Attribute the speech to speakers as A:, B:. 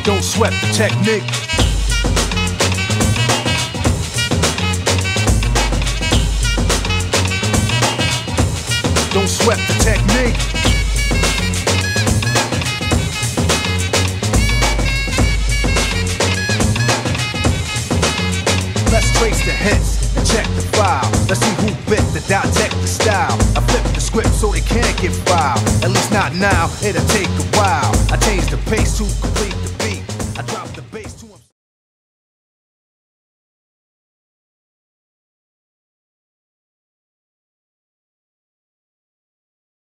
A: Don't sweat the technique. Don't sweat the technique. Let's trace the hits and check the file. Let's see who bit the dissect the style. I flip the script so they can't get filed. At least not now, it'll take a while. I change the pace to complete the